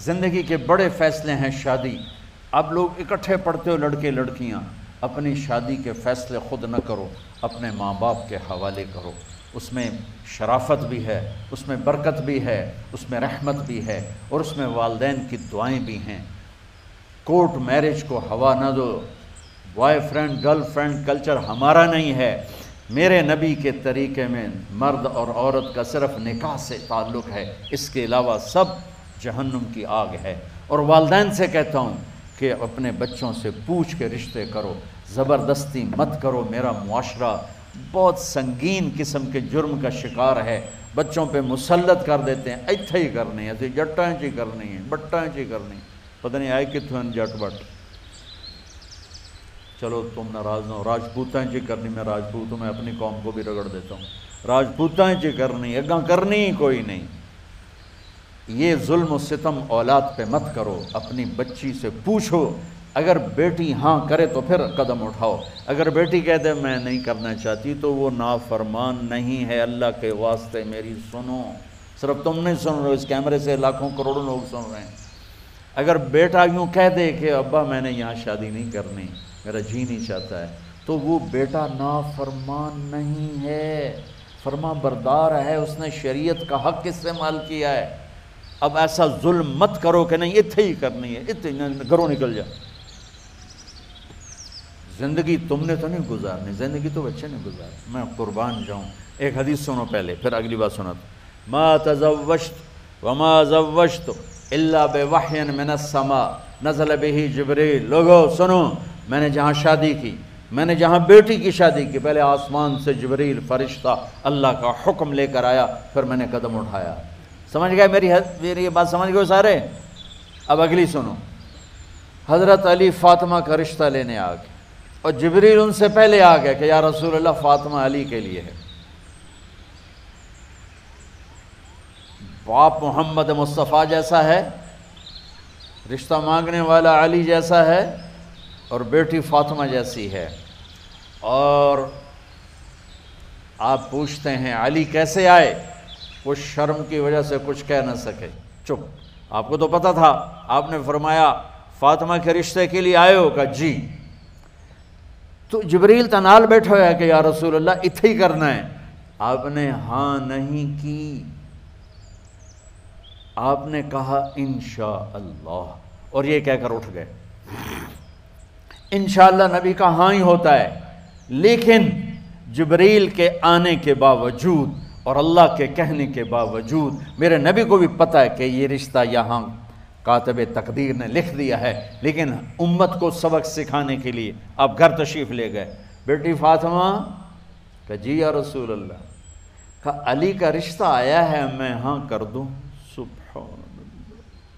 زندگی کے بڑے فیصلے ہیں شادی. اب لوگ اکٹھے پڑھتے ہو لڑکے لڑکیاں، اپنی شادی کے فیصلے خود نہ کرو، اپنے ماں باپ کے حوالے کرو. اس میں شرافت بھی ہے، اس میں برکت بھی ہے، اس میں رحمت بھی ہے، اور اس میں والدین کی دعائیں بھی ہیں. کورٹ میرج کو ہوا نہ دو. Boy friend girl friend culture ہمارا نہیں ہے. میرے نبی کے طریقے میں مرد اور عورت کا صرف نکاح سے تعلق ہے، اس کے علاوہ سب جہنم کی آگ ہے. اور والدین سے کہتا ہوں کہ اپنے بچوں سے پوچھ کے رشتے کرو، زبردستی مت کرو. میرا معاشرہ بہت سنگین قسم کے جرم کا شکار ہے. بچوں پہ مسلط کر دیتے ہیں، ایتھے ہی کرنی ہے، ایسے جٹائیں چی کرنی ہے، بٹائیں چی کرنی ہے، پتہ نہیں آئے کتوں جٹ بٹ. چلو تم ناراض نہ ہو، راجپوتیں چی کرنی، میں راجپوت ہوں، میں اپنی قوم کو بھی رگڑ دیتا ہوں. راجپوتیں چی کرنی، اگاں کرنی ہی کوئی نہیں. یہ ظلم و ستم اولاد پہ مت کرو. اپنی بچی سے پوچھو، اگر بیٹی ہاں کرے تو پھر قدم اٹھاؤ. اگر بیٹی کہہ دے میں نہیں کرنا چاہتی تو وہ نافرمان نہیں ہے. اللہ کے واسطے میری سنو، صرف تم نہیں سن رہے، اس کیمرے سے لاکھوں کروڑوں لوگ سن رہے ہیں. اگر بیٹا یوں کہہ دے کہ ابا میں نے یہاں شادی نہیں کرنی، میرا جی نہیں چاہتا ہے، تو وہ بیٹا نافرمان نہیں ہے، فرما بردار ہے. اس نے شریعت کا حق استعمال کیا ہے. اب ایسا ظلم مت کرو کہ نہیں اتھے ہی کرنی ہے، اتھے گھروں نکل جا. زندگی تم نے تو نہیں گزارنی، زندگی تو بچے نے گزارنی. میں قربان جاؤں. ایک حدیث سنو پہلے، پھر اگلی بات سنا. ما تزوجت وما زوجت الا بوحی من السماء نزل به جبریل. لوگو سنو، میں نے جہاں شادی کی، میں نے جہاں بیٹی کی شادی کی، پہلے آسمان سے جبریل فرشتہ اللہ کا حکم لے کر آیا، پھر میں نے قدم اٹھایا. سمجھ گئے میری یہ بات؟ سمجھ گئے سارے؟ اب اگلی سنو. حضرت علی فاطمہ کا رشتہ لینے آ گئے، اور جبریل ان سے پہلے آ گیا کہ یا رسول اللہ فاطمہ علی کے لیے ہے. باپ محمد مصطفیٰ جیسا ہے، رشتہ مانگنے والا علی جیسا ہے، اور بیٹی فاطمہ جیسی ہے. اور آپ پوچھتے ہیں علی کیسے آئے؟ وہ شرم کی وجہ سے کچھ کہہ نہ سکے، چپ. آپ کو تو پتہ تھا، آپ نے فرمایا فاطمہ کے رشتے کے لیے آئے ہو؟ کہا جی. تو جبریل تنال بیٹھا ہوا ہے کہ یا رسول اللہ اتھے ہی کرنا ہے. آپ نے ہاں نہیں کی، آپ نے کہا انشاءاللہ، اور یہ کہہ کر اٹھ گئے. انشاءاللہ نبی کا ہاں ہی ہوتا ہے، لیکن جبریل کے آنے کے باوجود اور اللہ کے کہنے کے باوجود میرے نبی کو بھی پتہ ہے کہ یہ رشتہ یہاں کاتب تقدیر نے لکھ دیا ہے، لیکن امت کو سبق سکھانے کے لیے آپ گھر تشریف لے گئے. بیٹی فاطمہ کہ جی یا رسول اللہ. کہا علی کا رشتہ آیا ہے، میں ہاں کر دوں؟ سبحان اللہ.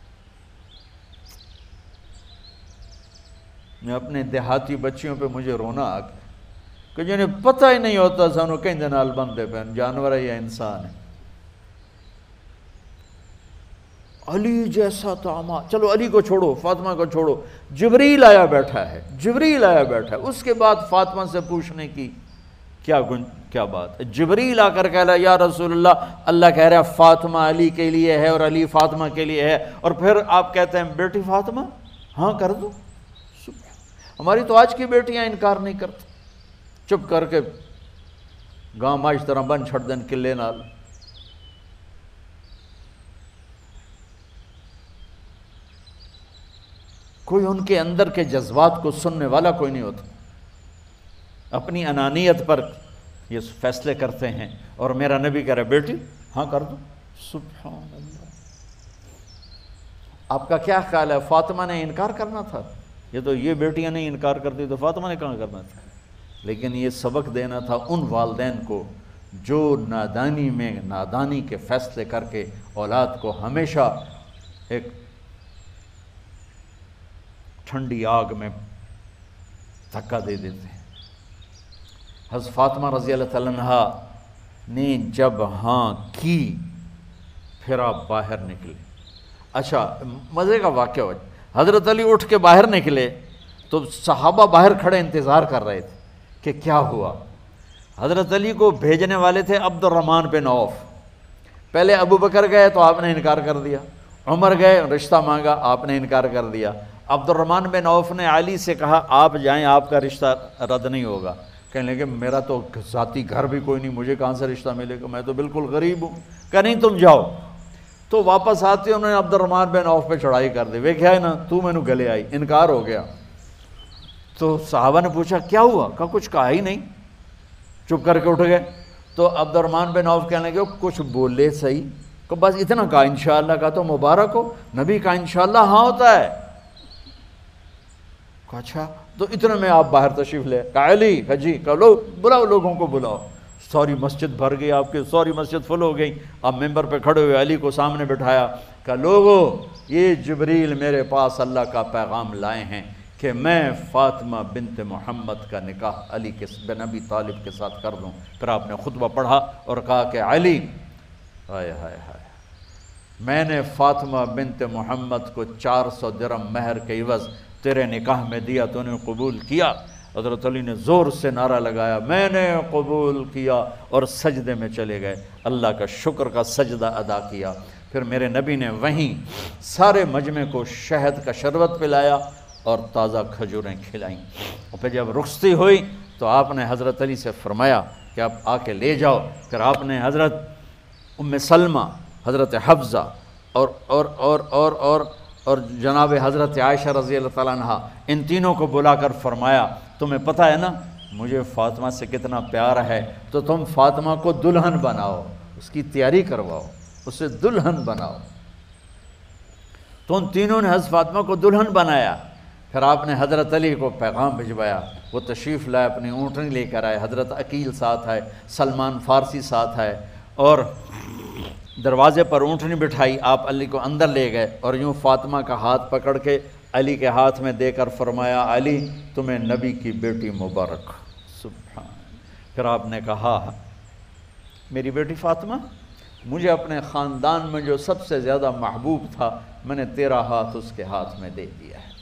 میں اپنے دیہاتی بچیوں پہ مجھے رونا آ گیا کہ جنہیں پتہ ہی نہیں ہوتا سانو کہیں نال بندے پہ جانور ہے یا انسان ہے. علی جیسا تو چلو علی کو چھوڑو، فاطمہ کو چھوڑو، جبریل آیا بیٹھا ہے، جبریل آیا بیٹھا ہے. اس کے بعد فاطمہ سے پوچھنے کی کیا بات ہے؟ جبریل آ کر کہہ رہا یا رسول اللہ، اللہ کہہ رہا فاطمہ علی کے لیے ہے اور علی فاطمہ کے لیے ہے، اور پھر آپ کہتے ہیں بیٹی فاطمہ ہاں کر دو. ہماری تو آج کی بیٹیاں انکار نہیں کرتی، چپ کر کے گاں ماج طرح بن چھڑ دن کلے نال. کوئی ان کے اندر کے جذبات کو سننے والا کوئی نہیں ہوتا. اپنی انانیت پر یہ فیصلے کرتے ہیں، اور میرا نبی کہہ رہا بیٹی ہاں کر دو. سبحان اللہ. آپ کا کیا خیال ہے؟ فاطمہ نے انکار کرنا تھا؟ یہ تو یہ بیٹیاں نہیں انکار کرتی تو فاطمہ نے کہاں کرنا تھا؟ لیکن یہ سبق دینا تھا ان والدین کو جو نادانی میں نادانی کے فیصلے کر کے اولاد کو ہمیشہ ایک ٹھنڈی آگ میں دھکا دے دیتے ہیں. حضرت فاطمہ رضی اللہ تعالیٰ عنہا نے جب ہاں کی، پھر آپ باہر نکلے. اچھا مزے کا واقعہ ہو، حضرت علی اٹھ کے باہر نکلے تو صحابہ باہر کھڑے انتظار کر رہے تھے کہ کیا ہوا. حضرت علی کو بھیجنے والے تھے عبد الرحمن بن عوف. پہلے ابو بکر گئے تو آپ نے انکار کر دیا، عمر گئے رشتہ مانگا، آپ نے انکار کر دیا۔ عبد الرحمن بن عوف نے علی سے کہا آپ جائیں، آپ کا رشتہ رد نہیں ہوگا۔ کہنے لگے میرا تو ذاتی گھر بھی کوئی نہیں، مجھے کہاں سے رشتہ ملے گا، میں تو بالکل غریب ہوں۔ کہ نہیں تم جاؤ۔ تو واپس آتے انہوں نے عبد الرحمن بن عوف پہ چڑھائی کر دی، وہ کیا ہے نا تو میں نے گلے آئی، انکار ہو گیا۔ تو صحابہ نے پوچھا کیا ہوا؟ کہا کچھ کہا ہی نہیں، چپ کر کے اٹھ گئے۔ تو عبد الرحمن بن عوف کہنے لگے کچھ بولے صحیح، کہ بس اتنا کہا انشاءاللہ، کہا تو مبارک ہو، نبی کا انشاءاللہ ہاں ہوتا ہے۔ کہا اچھا، تو اتنے میں آپ باہر تشریف لے۔ کہا علی، کہا جی، کہا لو بلاؤ، لوگوں کو بلاؤ۔ ساری مسجد بھر گئی، آپ کی ساری مسجد فل ہو گئی۔ آپ ممبر پہ کھڑے ہوئے علی کو سامنے بٹھایا، کہا لوگو یہ جبریل میرے پاس اللہ کا پیغام لائے ہیں کہ میں فاطمہ بنت محمد کا نکاح علی بن ابی طالب کے ساتھ کر دوں۔ پھر آپ نے خطبہ پڑھا اور کہا کہ علی، ہائے ہائے ہائے، میں نے فاطمہ بنت محمد کو 400 درہم مہر کے عوض تیرے نکاح میں دیا، تو نے قبول کیا؟ حضرت علی نے زور سے نعرہ لگایا میں نے قبول کیا، اور سجدے میں چلے گئے، اللہ کا شکر کا سجدہ ادا کیا۔ پھر میرے نبی نے وہیں سارے مجمع کو شہد کا شربت پلایا اور تازہ کھجوریں کھلائیں۔ اور پھر جب رخصتی ہوئی تو آپ نے حضرت علی سے فرمایا کہ آپ آ کے لے جاؤ۔ پھر آپ نے حضرت ام سلمہ، حضرت حفصہ اور جناب حضرت عائشہ رضی اللہ تعالیٰ عنہ، ان تینوں کو بلا کر فرمایا تمہیں پتہ ہے نا مجھے فاطمہ سے کتنا پیار ہے، تو تم فاطمہ کو دلہن بناؤ، اس کی تیاری کرواؤ، اسے دلہن بناؤ۔ تو ان تینوں نے حضرت فاطمہ کو دلہن بنایا۔ پھر آپ نے حضرت علی کو پیغام بھجوایا، وہ تشریف لائے، اپنی اونٹنی لے کر آئے، حضرت عقیل ساتھ ہے، سلمان فارسی ساتھ ہے، اور دروازے پر اونٹنی بٹھائی، آپ علی کو اندر لے گئے اور یوں فاطمہ کا ہاتھ پکڑ کے علی کے ہاتھ میں دے کر فرمایا علی تمہیں نبی کی بیٹی مبارک۔ سبحان۔ پھر آپ نے کہا میری بیٹی فاطمہ، مجھے اپنے خاندان میں جو سب سے زیادہ محبوب تھا میں نے تیرا ہاتھ اس کے ہاتھ میں دے دیا ہے۔